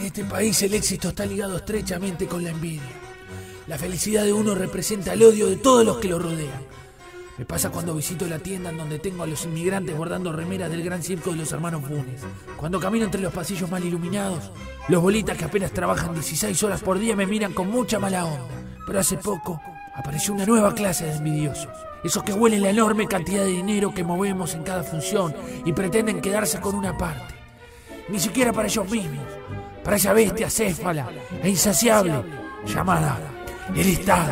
este país el éxito está ligado estrechamente con la envidia. La felicidad de uno representa el odio de todos los que lo rodean. Me pasa cuando visito la tienda en donde tengo a los inmigrantes guardando remeras del gran circo de los hermanos Funes. Cuando camino entre los pasillos mal iluminados, los bolitas que apenas trabajan 16 horas por día me miran con mucha mala onda. Pero hace poco apareció una nueva clase de envidiosos. Esos que huelen la enorme cantidad de dinero que movemos en cada función y pretenden quedarse con una parte. Ni siquiera para ellos mismos, para esa bestia céfala e insaciable llamada el Estado.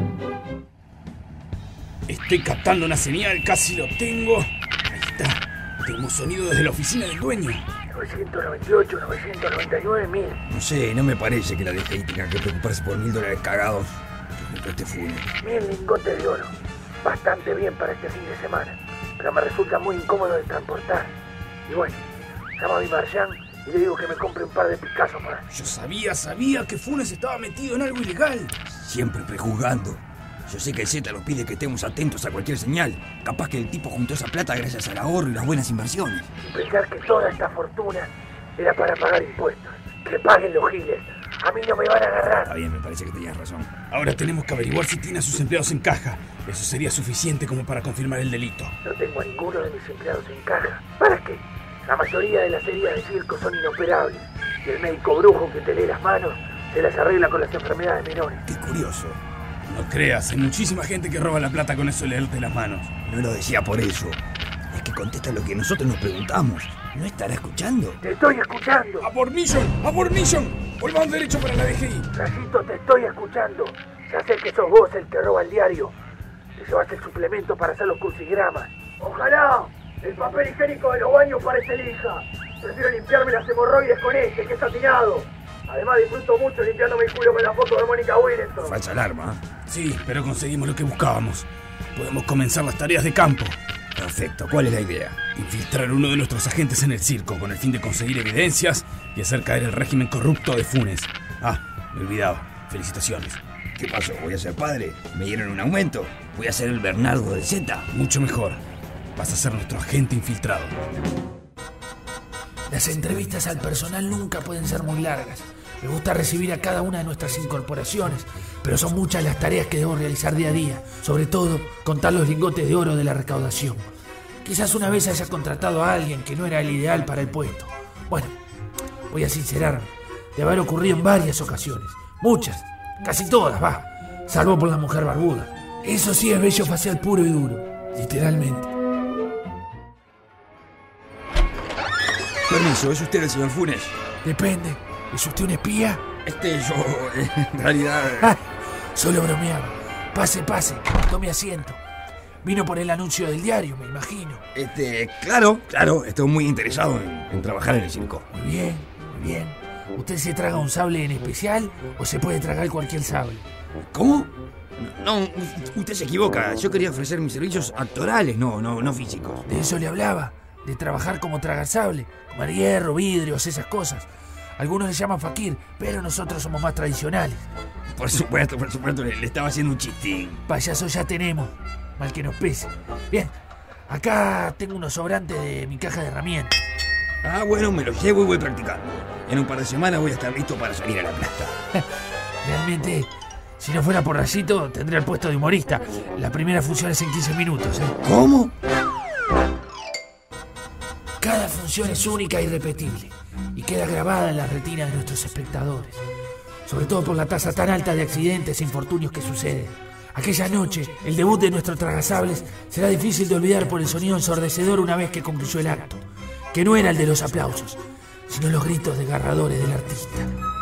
Estoy captando una señal, casi lo tengo. Ahí está. Tenemos sonido desde la oficina del dueño. 998, 999 mil. No sé, no me parece que la DGI tenga que preocuparse por $1000 cagados junto a este Funes. 1000 lingotes de oro. Bastante bien para este fin de semana. Pero me resulta muy incómodo de transportar. Y bueno, llamo a mi marchán y le digo que me compre un par de Picasso más. Yo sabía que Funes estaba metido en algo ilegal. Siempre prejuzgando. Yo sé que el Z nos pide que estemos atentos a cualquier señal. Capaz que el tipo juntó esa plata gracias al ahorro y las buenas inversiones. Y pensar que toda esta fortuna era para pagar impuestos. Que paguen los giles. A mí no me van a agarrar. Está bien, me parece que tenías razón. Ahora tenemos que averiguar si tiene a sus empleados en caja. Eso sería suficiente como para confirmar el delito. No tengo a ninguno de mis empleados en caja. ¿Para qué? La mayoría de las heridas de circo son inoperables. Y el médico brujo que te lee las manos se las arregla con las enfermedades menores. Qué curioso. No creas, hay muchísima gente que roba la plata con eso de leerte las manos. No lo decía por eso. Es que contesta lo que nosotros nos preguntamos. ¿No estará escuchando? ¡Te estoy escuchando! ¡A por Mission! ¡A por Mission! Volvamos derecho para la DGI. Rayito, te estoy escuchando. Ya sé que sos vos el que roba el diario. Te llevaste el suplemento para hacer los crucigramas. ¡Ojalá! El papel higiénico de los baños parece lija. Prefiero limpiarme las hemorroides con este, que es satinado. Además disfruto mucho limpiándome el culo con la foto de Mónica Willenton. Falsa alarma. Sí, pero conseguimos lo que buscábamos. Podemos comenzar las tareas de campo. Perfecto, ¿cuál es la idea? Infiltrar uno de nuestros agentes en el circo con el fin de conseguir evidencias y hacer caer el régimen corrupto de Funes. Ah, me olvidaba. Felicitaciones. ¿Qué pasó? ¿Voy a ser padre? ¿Me dieron un aumento? ¿Voy a ser el Bernardo del Z? Mucho mejor. Vas a ser nuestro agente infiltrado. Las entrevistas al personal nunca pueden ser muy largas. Me gusta recibir a cada una de nuestras incorporaciones, pero son muchas las tareas que debo realizar día a día. Sobre todo, contar los lingotes de oro de la recaudación. Quizás una vez haya contratado a alguien que no era el ideal para el puesto. Bueno, voy a sincerarme. De haber ocurrido en varias ocasiones. Muchas, casi todas, va. Salvo por la mujer barbuda. Eso sí es vello facial puro y duro. Literalmente. Permiso, ¿es usted el señor Funes? Depende. ¿Es usted un espía? Yo, en realidad... Solo bromeaba. Pase, tome asiento. Vino por el anuncio del diario, me imagino. Claro, estoy muy interesado en trabajar en el circo. Muy bien. ¿Usted se traga un sable en especial o se puede tragar cualquier sable? ¿Cómo? No, usted se equivoca. Yo quería ofrecer mis servicios actorales, no físicos. De eso le hablaba. De trabajar como tragar sable, comer hierro, vidrios, esas cosas. Algunos le llaman fakir, pero nosotros somos más tradicionales. Por supuesto, le estaba haciendo un chistín. Payaso ya tenemos, mal que nos pese. Bien, acá tengo unos sobrantes de mi caja de herramientas. Ah, bueno, me los llevo y voy practicando. En un par de semanas voy a estar listo para salir a la plaza. Realmente, si no fuera por Rayito, tendría el puesto de humorista. La primera función es en 15 minutos, ¿eh? ¿Cómo? Cada función es única e irrepetible y queda grabada en la retina de nuestros espectadores, sobre todo por la tasa tan alta de accidentes e infortunios que suceden. Aquella noche, el debut de nuestro tragasables será difícil de olvidar por el sonido ensordecedor una vez que concluyó el acto, que no era el de los aplausos, sino los gritos desgarradores del artista.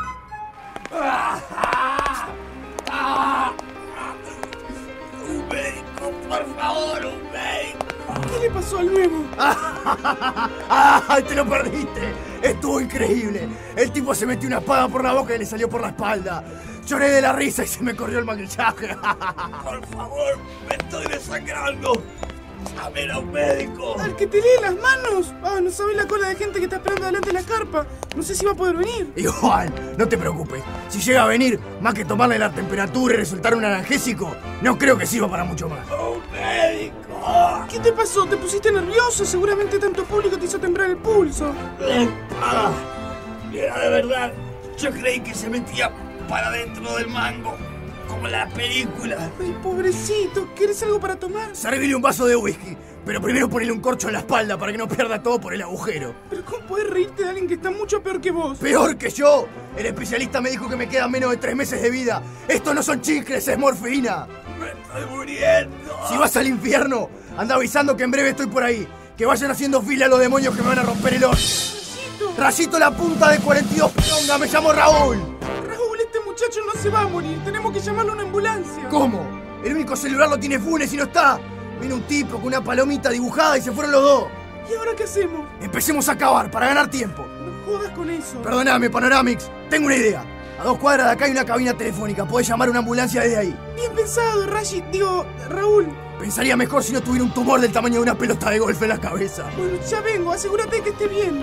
¡Un médico, por favor, un médico! ¿Qué le pasó al nuevo? ¡Ah! ¡Te lo perdiste! Estuvo increíble. El tipo se metió una espada por la boca y le salió por la espalda. Lloré de la risa y se me corrió el maquillaje. Por favor, me estoy desangrando. A ver a un médico. Al que te lee las manos. No sabes la cola de gente que está esperando delante de la carpa. No sé si va a poder venir. Igual, no te preocupes. Si llega a venir, más que tomarle la temperatura y resultar un analgésico, no creo que sirva para mucho más. ¡Un médico! ¿Qué te pasó? ¿Te pusiste nervioso? Seguramente tanto público te hizo temblar el pulso. Mira, de verdad, Yo creí que se metía para dentro del mango, como en la película. Ay, pobrecito, ¿quieres algo para tomar? Servile un vaso de whisky, pero primero ponele un corcho en la espalda para que no pierda todo por el agujero. Pero ¿cómo puedes reírte de alguien que está mucho peor que vos? ¡Peor que yo! El especialista me dijo que me quedan menos de 3 meses de vida. Esto no son chicles, es morfina. ¡Me estoy muriendo! Si vas al infierno, anda avisando que en breve estoy por ahí. Que vayan haciendo fila a los demonios que me van a romper el horno. Rayito la punta de 42 pilonga, me llamo Raúl. Raúl, este muchacho no se va a morir. Tenemos que llamarle a una ambulancia. ¿Cómo? El único celular lo tiene Funes y no está. Vino un tipo con una palomita dibujada y se fueron los dos. ¿Y ahora qué hacemos? Empecemos a acabar para ganar tiempo. No jodas con eso. Perdóname, Panoramix. Tengo una idea. A 2 cuadras de acá hay una cabina telefónica. Podés llamar a una ambulancia desde ahí. Bien pensado, Raúl. Pensaría mejor si no tuviera un tumor del tamaño de una pelota de golf en la cabeza. Bueno, ya vengo. Asegúrate que esté bien.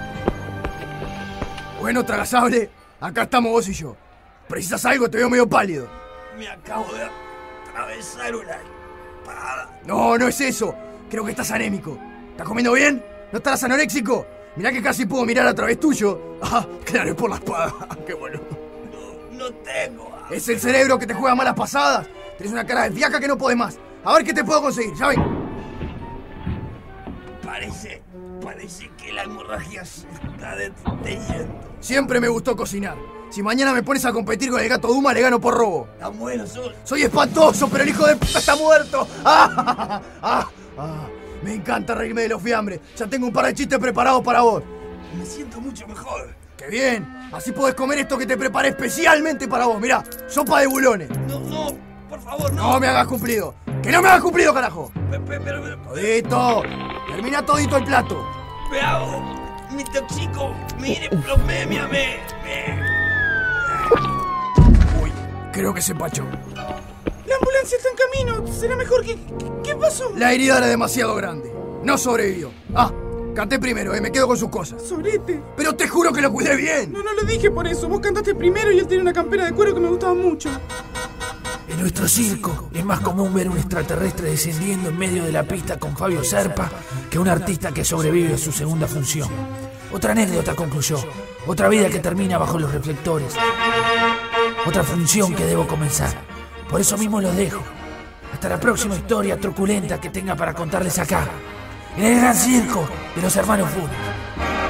Bueno, tragasable, acá estamos vos y yo. ¿Precisas algo? Te veo medio pálido. Me acabo de atravesar una espada. No, no es eso. Creo que estás anémico. ¿Estás comiendo bien? ¿No estarás anoréxico? Mirá que casi puedo mirar a través tuyo. Ah, claro, es por la espada. Qué bueno. No tengo. Es el cerebro que te juega malas pasadas. Tenés una cara de fiaca que no podés más. A ver qué te puedo conseguir, ya ven. Parece que la hemorragia se está deteniendo. Siempre me gustó cocinar. Si mañana me pones a competir con el gato Duma, le gano por robo. Tan bueno sos. Soy espantoso, pero el hijo de puta está muerto. Me encanta reírme de los fiambres. Ya tengo un par de chistes preparados para vos. Me siento mucho mejor. ¡Qué bien! Así podés comer esto que te preparé especialmente para vos. Mirá, sopa de bulones. No, por favor, no. No me hagas cumplido. ¡Que no me hagas cumplido, carajo! Pero Todito. Termina todito el plato. me hago. Me intoxico. Mire, me. Uy, creo que se empachó. La ambulancia está en camino. Será mejor que... ¿Qué pasó? La herida era demasiado grande. No sobrevivió. Canté primero, me quedo con sus cosas. Sorete. Pero te juro que lo cuidé bien. No lo dije por eso. Vos cantaste primero y él tenía una campera de cuero que me gustaba mucho. En nuestro circo es más común ver un extraterrestre descendiendo en medio de la pista con Fabio Serpa que un artista que sobrevive a su segunda función. Otra anécdota concluyó. Otra vida que termina bajo los reflectores. Otra función que debo comenzar. Por eso mismo los dejo. Hasta la próxima historia truculenta que tenga para contarles acá, en el gran circo de los hermanos Funes.